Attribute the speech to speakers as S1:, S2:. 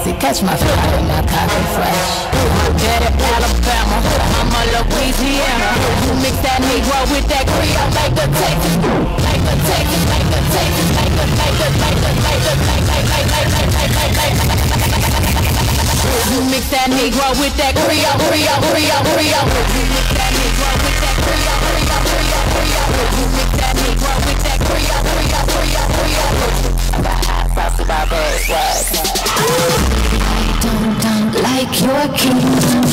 S1: See, catch my fire in my coffee fresh. Daddy Alabama, mama Louisiana. You mix that Negro with that Creole, make the Texas, make the Texas, make the Texas, make the, make the, make the, make the, make. You mix that Negro with that Creole, Creole, Creole, Creole. You mix that Negro with that Creole, Creole, Creole, Creole. You mix that Negro with that Creole, Creole, Creole, Creole. I got hot sauce in my bag, what? Don't like your king.